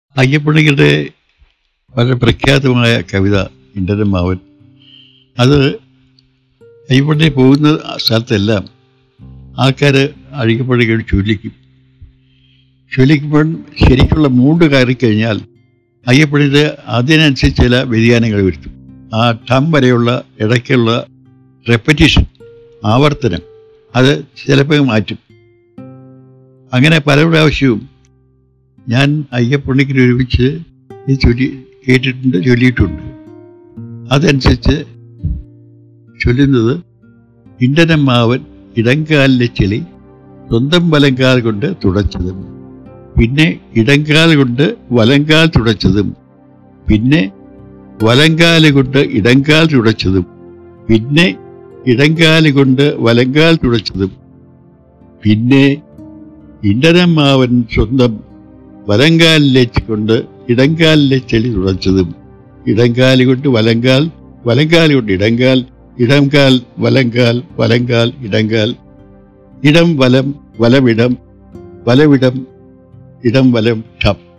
അയ്യപ്പണിക്കരുടെ വളരെ പ്രഖ്യാതമായ കവിത ഇണ്ടനമാവൻ. അത് അയ്യപ്പണി പോകുന്ന സ്ഥലത്തെല്ലാം ആൾക്കാർ അയ്യപ്പണിക്കർ ചൊല്ലിക്കുമ്പോൾ ശരിക്കുള്ള മൂഡ് കയറിക്കഴിഞ്ഞാൽ അയ്യപ്പണിയുടെ അതിനനുസരിച്ച് ചില വ്യതിയാനങ്ങൾ വരുത്തും. ആ ടം വരെയുള്ള ഇടയ്ക്കുള്ള റെപ്പറ്റീഷൻ, ആവർത്തനം, അത് ചിലപ്പോൾ മാറ്റും. അങ്ങനെ പല പ്രാവശ്യവും ഞാൻ അയ്യപ്പണിക്കർ ഒരുമിച്ച് ഇത് ചൊല്ലിയിട്ടുണ്ട്. അതനുസരിച്ച് ചൊല്ലുന്നത്: ഇണ്ടനമാവൻ ഇടങ്കാലിലെ ചെളി സ്വന്തം വലങ്കാൽ കൊണ്ട് തുടച്ചതും, പിന്നെ ഇടങ്കാൽ കൊണ്ട് വലങ്കാൽ തുടച്ചതും, പിന്നെ വലങ്കാല് കൊണ്ട് ഇടങ്കാൽ തുടച്ചതും, പിന്നെ ഇടങ്കാല് കൊണ്ട് വലങ്കാൽ തുടച്ചതും, പിന്നെ ഇണ്ടനമാവൻ സ്വന്തം വലങ്കാലിലെ കൊണ്ട് ഇടങ്കാലിലെ ചെളി തുടച്ചതും, ഇടങ്കാല് കൊണ്ട് വലങ്കാൽ, വലങ്കാൽ കൊണ്ട് ഇടങ്കാൽ, ഇടംകാൽ വലങ്കാൽ, വലങ്കാൽ ഇടങ്കാൽ, ഇടം വലം വലമിടം, വലമിടം ഇടം വലം ടം.